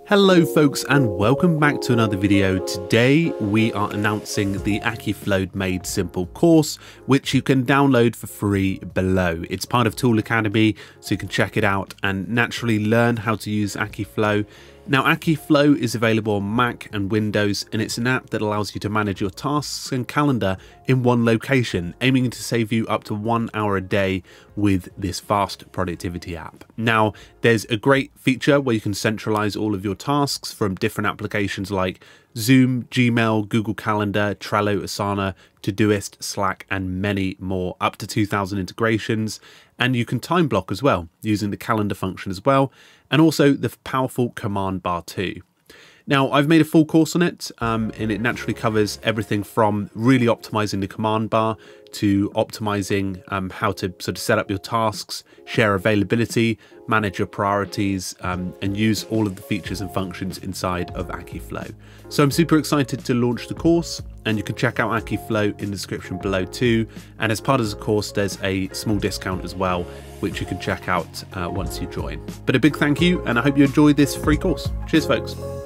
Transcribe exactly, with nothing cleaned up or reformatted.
Hello folks and welcome back to another video. Today we are announcing the Akiflow Made Simple course, which you can download for free below. It's part of Tool Academy, so you can check it out and naturally learn how to use Akiflow. Now, Akiflow is available on Mac and Windows, and it's an app that allows you to manage your tasks and calendar in one location, aiming to save you up to one hour a day with this fast productivity app. Now, there's a great feature where you can centralize all of your tasks from different applications like Zoom, Gmail, Google Calendar, Trello, Asana, Todoist, Slack, and many more, up to two thousand integrations. And you can time block as well, using the calendar function as well, and also the powerful command bar too. Now, I've made a full course on it, um, and it naturally covers everything from really optimizing the command bar to optimizing um, how to sort of set up your tasks, share availability, manage your priorities, um, and use all of the features and functions inside of Akiflow. So I'm super excited to launch the course, and you can check out Akiflow in the description below too. And as part of the course, there's a small discount as well, which you can check out uh, once you join. But a big thank you, and I hope you enjoy this free course. Cheers, folks.